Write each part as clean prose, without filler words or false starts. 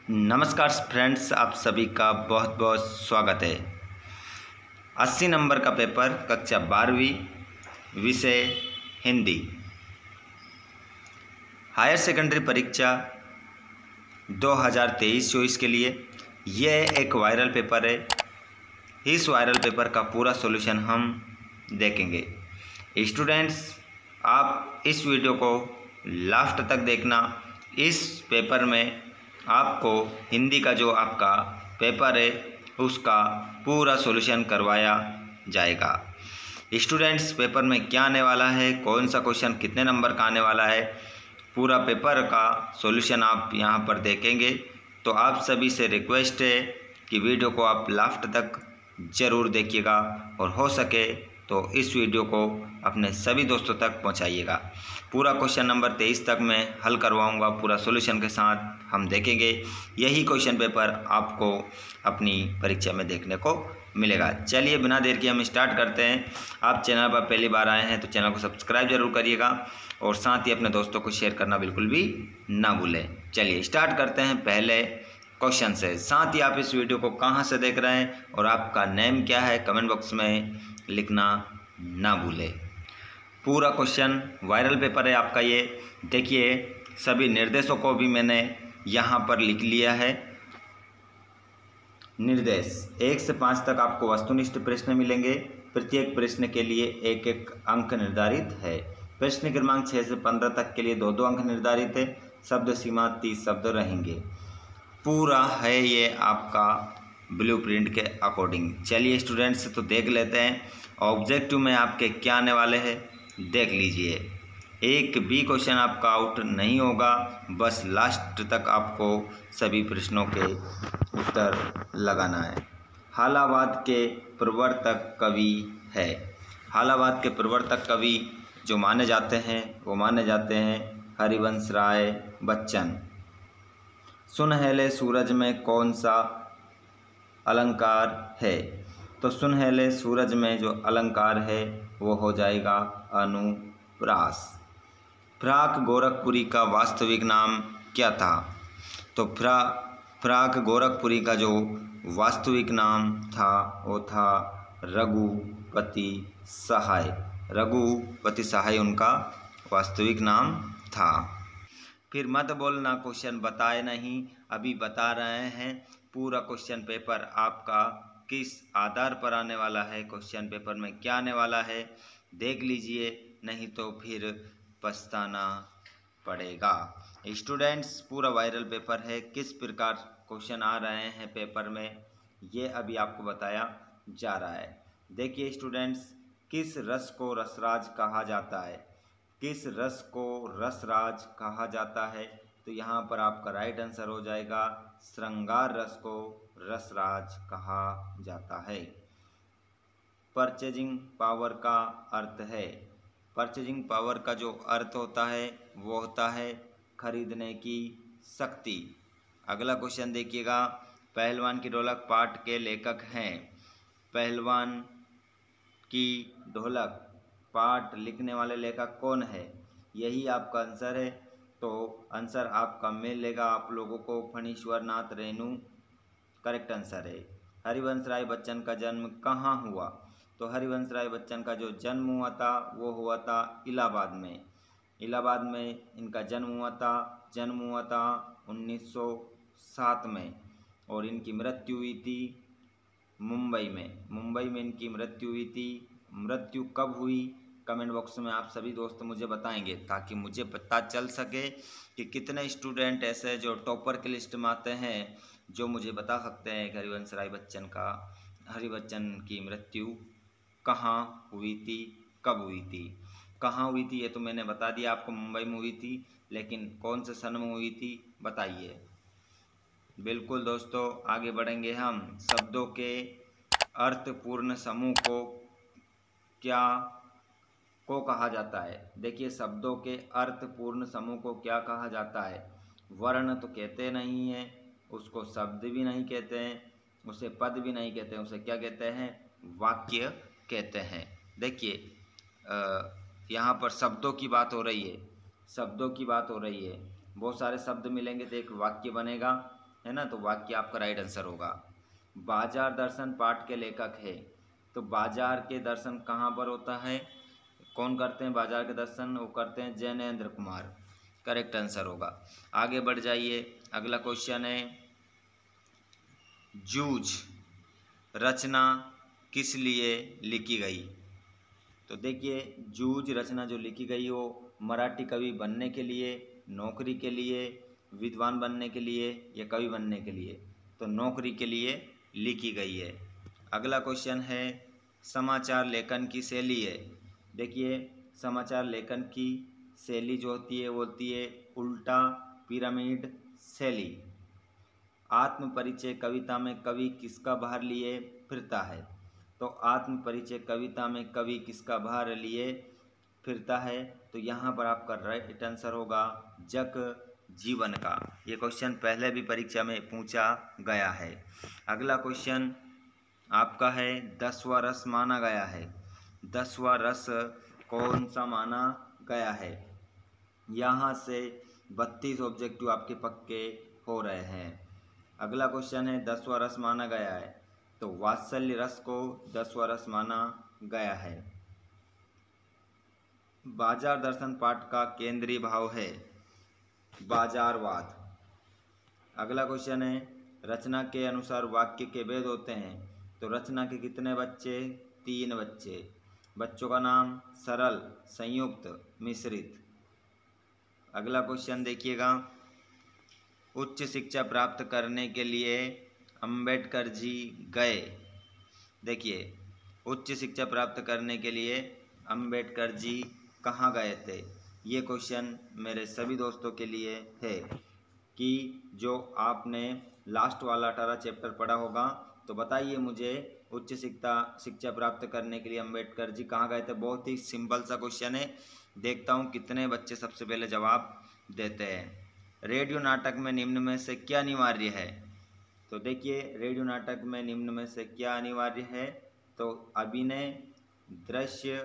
नमस्कार फ्रेंड्स, आप सभी का बहुत बहुत स्वागत है। 80 नंबर का पेपर कक्षा 12वीं विषय हिंदी हायर सेकेंडरी परीक्षा 2023-24 के लिए यह एक वायरल पेपर है। इस वायरल पेपर का पूरा सॉल्यूशन हम देखेंगे। स्टूडेंट्स, आप इस वीडियो को लास्ट तक देखना। इस पेपर में आपको हिंदी का जो आपका पेपर है उसका पूरा सॉल्यूशन करवाया जाएगा। स्टूडेंट्स, पेपर में क्या आने वाला है, कौन सा क्वेश्चन कितने नंबर का आने वाला है, पूरा पेपर का सॉल्यूशन आप यहां पर देखेंगे। तो आप सभी से रिक्वेस्ट है कि वीडियो को आप लास्ट तक ज़रूर देखिएगा और हो सके तो इस वीडियो को अपने सभी दोस्तों तक पहुंचाइएगा। पूरा क्वेश्चन नंबर 23 तक मैं हल करवाऊंगा, पूरा सॉल्यूशन के साथ हम देखेंगे। यही क्वेश्चन पेपर आपको अपनी परीक्षा में देखने को मिलेगा। चलिए बिना देर के हम स्टार्ट करते हैं। आप चैनल पर पहली बार आए हैं तो चैनल को सब्सक्राइब जरूर करिएगा और साथ ही अपने दोस्तों को शेयर करना बिल्कुल भी ना भूलें। चलिए स्टार्ट करते हैं पहले क्वेश्चन से। साथ ही आप इस वीडियो को कहाँ से देख रहे हैं और आपका नेम क्या है कमेंट बॉक्स में लिखना ना भूलें। पूरा क्वेश्चन वायरल पेपर है आपका ये। देखिए, सभी निर्देशों को भी मैंने यहाँ पर लिख लिया है। निर्देश 1 से 5 तक आपको वस्तुनिष्ठ प्रश्न मिलेंगे। प्रत्येक प्रश्न के लिए एक एक अंक निर्धारित है। प्रश्न क्रमांक 6 से 15 तक के लिए 2-2 अंक निर्धारित है। शब्द सीमा 30 शब्द रहेंगे। पूरा है ये आपका ब्लूप्रिंट के अकॉर्डिंग। चलिए स्टूडेंट्स, तो देख लेते हैं ऑब्जेक्टिव में आपके क्या आने वाले हैं, देख लीजिए। एक भी क्वेश्चन आपका आउट नहीं होगा, बस लास्ट तक आपको सभी प्रश्नों के उत्तर लगाना है। हालावाद के प्रवर्तक कवि है। हालावाद के प्रवर्तक कवि जो माने जाते हैं वो माने जाते हैं हरिवंश राय बच्चन। सुनहले सूरज में कौन सा अलंकार है? तो सुनहले सूरज में जो अलंकार है वो हो जाएगा अनुप्रास। फ्राक गोरखपुरी का वास्तविक नाम क्या था? तो फ्राक गोरखपुरी का जो वास्तविक नाम था वो था रघुपति सहाय। रघुपति सहाय उनका वास्तविक नाम था। फिर मत बोलना क्वेश्चन बताए नहीं, अभी बता रहे हैं। पूरा क्वेश्चन पेपर आपका किस आधार पर आने वाला है, क्वेश्चन पेपर में क्या आने वाला है देख लीजिए, नहीं तो फिर पछताना पड़ेगा। स्टूडेंट्स, पूरा वायरल पेपर है। किस प्रकार क्वेश्चन आ रहे हैं पेपर में ये अभी आपको बताया जा रहा है। देखिए स्टूडेंट्स, किस रस को रसराज कहा जाता है? किस रस को रसराज कहा जाता है? तो यहाँ पर आपका राइट आंसर हो जाएगा श्रृंगार रस को रसराज कहा जाता है। परचेजिंग पावर का अर्थ है। परचेजिंग पावर का जो अर्थ होता है वो होता है खरीदने की शक्ति। अगला क्वेश्चन देखिएगा, पहलवान की ढोलक पाठ के लेखक हैं। पहलवान की ढोलक पाठ लिखने वाले लेखक कौन है? यही आपका आंसर है। तो आंसर आपका मिलेगा आप लोगों को फणीश्वर नाथ रेणु, करेक्ट आंसर है। हरिवंश राय बच्चन का जन्म कहाँ हुआ? तो हरिवंश राय बच्चन का जो जन्म हुआ था वो हुआ था इलाहाबाद में। इलाहाबाद में इनका जन्म हुआ था। जन्म हुआ था 1907 में और इनकी मृत्यु हुई थी मुंबई में। मुंबई में इनकी मृत्यु हुई थी। मृत्यु कब हुई कमेंट बॉक्स में आप सभी दोस्त मुझे बताएंगे, ताकि मुझे पता चल सके कि कितने स्टूडेंट ऐसे जो टॉपर की लिस्ट में आते हैं जो मुझे बता सकते हैं कि हरिवंश राय बच्चन की मृत्यु कहाँ हुई थी, कब हुई थी। कहाँ हुई थी ये तो मैंने बता दिया आपको, मुंबई में हुई थी, लेकिन कौन से सन में हुई थी बताइए। बिल्कुल दोस्तों, आगे बढ़ेंगे हम। शब्दों के अर्थपूर्ण समूह को कहा जाता है? देखिए, शब्दों के अर्थपूर्ण समूह को क्या कहा जाता है? वर्ण तो कहते नहीं हैं, उसको शब्द भी नहीं कहते हैं, उसे पद भी नहीं कहते हैं, उसे क्या कहते हैं? वाक्य कहते हैं। देखिए, यहाँ पर शब्दों की बात हो रही है। शब्दों की बात हो रही है। बहुत सारे शब्द मिलेंगे तो एक वाक्य बनेगा। है ना, तो वाक्य आपका राइट आंसर होगा। बाजार दर्शन पाठ के लेखक है, तो बाजार के दर्शन कहाँ पर होता है, कौन करते हैं बाजार के दर्शन, वो करते हैं जैनेन्द्र कुमार, करेक्ट आंसर होगा। आगे बढ़ जाइए, अगला क्वेश्चन है जूझ रचना किस लिए लिखी गई। तो देखिए जूझ रचना जो लिखी गई वो मराठी कवि बनने के लिए, नौकरी के लिए, विद्वान बनने के लिए या कवि बनने के लिए, तो नौकरी के लिए लिखी गई है। अगला क्वेश्चन है समाचार लेखन की शैली है। देखिए समाचार लेखन की शैली जो होती है वो होती है उल्टा पिरामिड शैली। आत्म परिचय कविता में कवि किसका भार लिए फिरता है, तो आत्म परिचय कविता में कवि किसका भार लिए फिरता है, तो यहाँ पर आपका राइट आंसर होगा जग जीवन का। ये क्वेश्चन पहले भी परीक्षा में पूछा गया है। अगला क्वेश्चन आपका है 10वां रस माना गया है। 10वां रस कौन सा माना गया है, यहाँ से 32 ऑब्जेक्टिव आपके पक्के हो रहे हैं। अगला क्वेश्चन है 10वां रस माना गया है, तो वात्सल्य रस को 10वां रस माना गया है। बाजार दर्शन पाठ का केंद्रीय भाव है बाजारवाद। अगला क्वेश्चन है रचना के अनुसार वाक्य के भेद होते हैं, तो रचना के कितने बच्चे, 3 बच्चे। बच्चों का नाम सरल, संयुक्त, मिश्रित। अगला क्वेश्चन देखिएगा उच्च शिक्षा प्राप्त करने के लिए अंबेडकर जी गए। देखिए उच्च शिक्षा प्राप्त करने के लिए अंबेडकर जी कहाँ गए थे, ये क्वेश्चन मेरे सभी दोस्तों के लिए है कि जो आपने लास्ट वाला 18 चैप्टर पढ़ा होगा, तो बताइए मुझे उच्च शिक्षा प्राप्त करने के लिए अंबेडकर जी कहाँ गए थे। बहुत ही सिंपल सा क्वेश्चन है, देखता हूँ कितने बच्चे सबसे पहले जवाब देते हैं। रेडियो नाटक में निम्न में से क्या अनिवार्य है, तो देखिए रेडियो नाटक में निम्न में से क्या अनिवार्य है, तो अभिनय, दृश्य,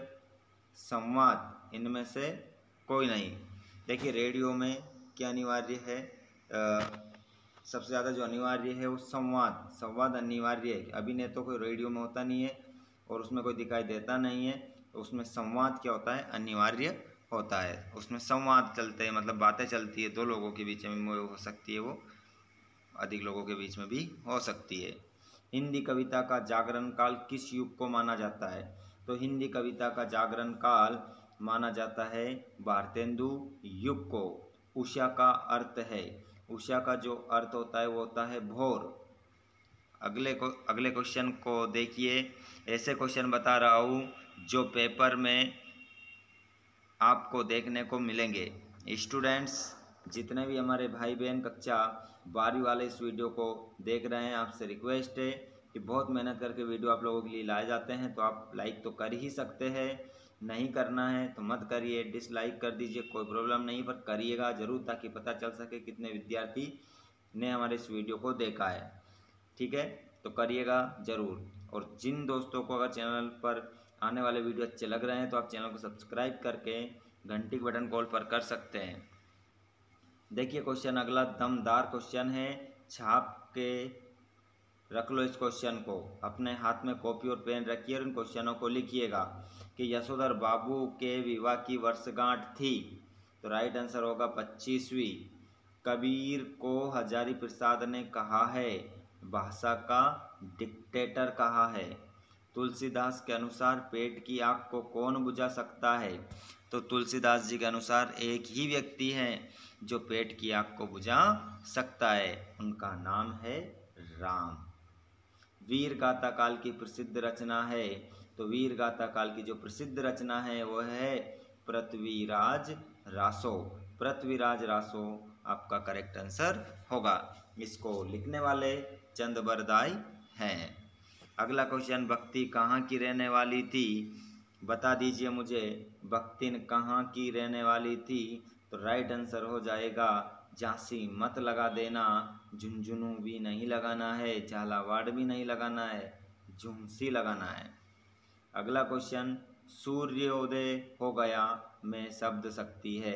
संवाद, इनमें से कोई नहीं। देखिए रेडियो में क्या अनिवार्य है, सबसे ज़्यादा जो अनिवार्य है वो संवाद अनिवार्य है। अभिनय तो कोई रेडियो में होता नहीं है और उसमें कोई दिखाई देता नहीं है, तो उसमें संवाद क्या होता है, अनिवार्य होता है। उसमें संवाद चलते हैं, मतलब बातें चलती है, 2 लोगों के बीच में हो सकती है, वो अधिक लोगों के बीच में भी हो सकती है। हिंदी कविता का जागरण काल किस युग को माना जाता है, तो हिंदी कविता का जागरण काल माना जाता है भारतेंदु युग को। उषा का अर्थ है, उषा का जो अर्थ होता है वो होता है भोर। अगले क्वेश्चन को देखिए, ऐसे क्वेश्चन बता रहा हूँ जो पेपर में आपको देखने को मिलेंगे। स्टूडेंट्स जितने भी हमारे भाई बहन कक्षा 12वीं वाले इस वीडियो को देख रहे हैं, आपसे रिक्वेस्ट है कि बहुत मेहनत करके वीडियो आप लोगों के लिए लाए जाते हैं, तो आप लाइक तो कर ही सकते हैं, नहीं करना है तो मत करिए, डिसलाइक कर दीजिए, कोई प्रॉब्लम नहीं, पर करिएगा ज़रूर ताकि पता चल सके कितने विद्यार्थी ने हमारे इस वीडियो को देखा है। ठीक है, तो करिएगा ज़रूर। और जिन दोस्तों को अगर चैनल पर आने वाले वीडियो अच्छे लग रहे हैं तो आप चैनल को सब्सक्राइब करके घंटी के बटन कॉल पर कर सकते हैं। देखिए क्वेश्चन अगला दमदार क्वेश्चन है, छाप के रख लो इस क्वेश्चन को, अपने हाथ में कॉपी और पेन रखिए और इन क्वेश्चनों को लिखिएगा कि यशोधर बाबू के विवाह की वर्षगांठ थी, तो राइट आंसर होगा 25वीं। कबीर को हजारी प्रसाद ने कहा है भाषा का डिक्टेटर कहा है। तुलसीदास के अनुसार पेट की आग को कौन बुझा सकता है, तो तुलसीदास जी के अनुसार एक ही व्यक्ति हैं जो पेट की आग को बुझा सकता है, उनका नाम है राम। वीर गाथा काल की प्रसिद्ध रचना है, तो वीर गाथा काल की जो प्रसिद्ध रचना है वो है पृथ्वीराज रासो। पृथ्वीराज रासो आपका करेक्ट आंसर होगा। इसको लिखने वाले चंद बरदाई हैं। अगला क्वेश्चन, भक्ति कहाँ की रहने वाली थी, बता दीजिए मुझे भक्तिन कहाँ की रहने वाली थी, तो राइट आंसर हो जाएगा झांसी। मत लगा देना, झुंझुनू भी नहीं लगाना है, झालावाड़ भी नहीं लगाना है, झुंसी लगाना है। अगला क्वेश्चन, सूर्योदय हो गया में शब्द शक्ति है,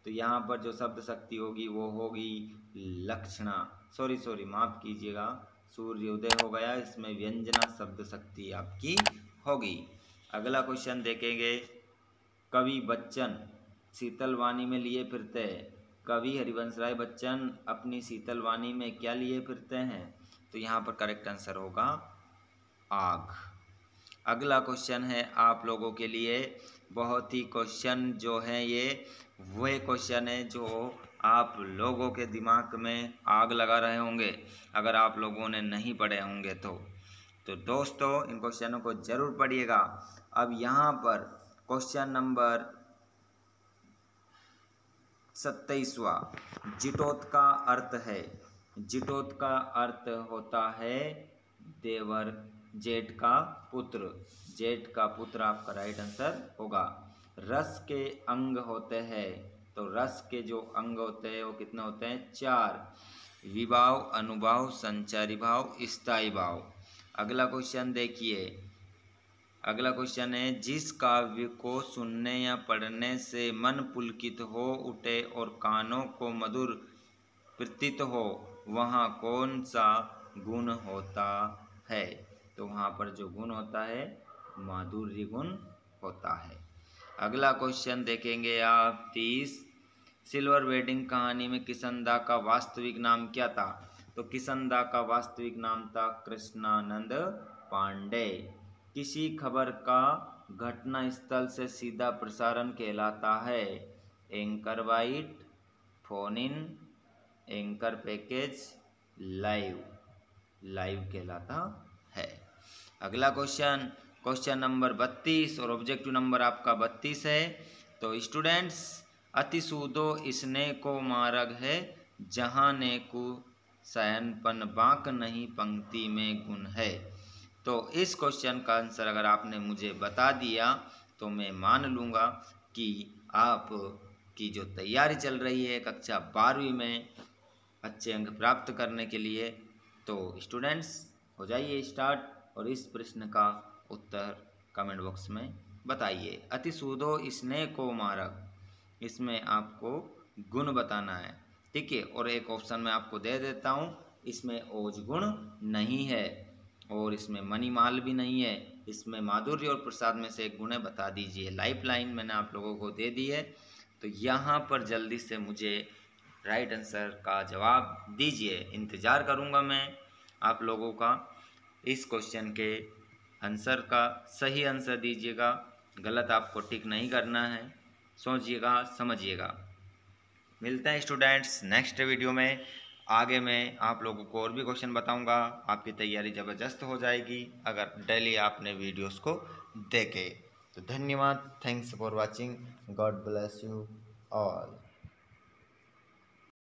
तो यहाँ पर जो शब्द शक्ति होगी वो होगी लक्षणा, सॉरी माफ़ कीजिएगा, सूर्योदय हो गया, इसमें व्यंजना शब्द शक्ति आपकी होगी। अगला क्वेश्चन देखेंगे, कवि बच्चन शीतल वाणी में लिए फिरते हैं। कवि हरिवंश राय बच्चन अपनी शीतल वाणी में क्या लिए फिरते हैं? तो यहाँ पर करेक्ट आंसर होगा आग। अगला क्वेश्चन है आप लोगों के लिए, बहुत ही क्वेश्चन जो है ये वह क्वेश्चन है जो आप लोगों के दिमाग में आग लगा रहे होंगे अगर आप लोगों ने नहीं पढ़े होंगे तो दोस्तों इन क्वेश्चनों को जरूर पढ़िएगा। अब यहाँ पर क्वेश्चन नंबर 27वां, जिटोत का अर्थ है, जिटोत का अर्थ होता है देवर, जेठ का पुत्र, जेठ का पुत्र आपका राइट आंसर होगा। रस के अंग होते हैं, तो रस के जो अंग होते हैं वो कितने होते हैं? 4, विभाव, अनुभाव, संचारी भाव, स्थायी भाव। अगला क्वेश्चन देखिए, अगला क्वेश्चन है, जिस काव्य को सुनने या पढ़ने से मन पुलकित हो उठे और कानों को मधुर प्रतीत हो वहाँ कौन सा गुण होता है? तो वहाँ पर जो गुण होता है माधुर्य गुण होता है। अगला क्वेश्चन देखेंगे आप 30, सिल्वर वेडिंग कहानी में किशनदा का वास्तविक नाम क्या था? तो किशनदा का वास्तविक नाम था कृष्णानंद पांडे। किसी खबर का घटना स्थल से सीधा प्रसारण कहलाता है? Anchor bite, phone in, anchor package, live, live कहलाता है। अगला क्वेश्चन, क्वेश्चन नंबर 32 और ऑब्जेक्टिव नंबर आपका 32 है। तो स्टूडेंट्स, अतिसूदो स्नेह को मार्ग है, जहाँ ने को शयनपन बाक नहीं पंक्ति में गुण है। तो इस क्वेश्चन का आंसर अगर आपने मुझे बता दिया तो मैं मान लूँगा कि आप की जो तैयारी चल रही है कक्षा 12वीं में अच्छे अंक प्राप्त करने के लिए, तो स्टूडेंट्स हो जाइए स्टार्ट और इस प्रश्न का उत्तर कमेंट बॉक्स में बताइए। अतिसूदो स्नेह को मारक, इसमें आपको गुण बताना है, ठीक है। और एक ऑप्शन मैं आपको दे देता हूँ, इसमें ओज गुण नहीं है और इसमें मणिमाल भी नहीं है, इसमें माधुर्य और प्रसाद में से एक गुण है, बता दीजिए। लाइफ लाइन मैंने आप लोगों को दे दी है, तो यहाँ पर जल्दी से मुझे राइट आंसर का जवाब दीजिए। इंतज़ार करूँगा मैं आप लोगों का। इस क्वेश्चन के आंसर का सही आंसर दीजिएगा, गलत आपको टिक नहीं करना है, सोचिएगा समझिएगा। मिलते हैं स्टूडेंट्स नेक्स्ट वीडियो में। आगे मैं आप लोगों को और भी क्वेश्चन बताऊंगा, आपकी तैयारी ज़बरदस्त हो जाएगी अगर डेली आपने वीडियोस को देखे। तो धन्यवाद, thanks for watching, God bless you all.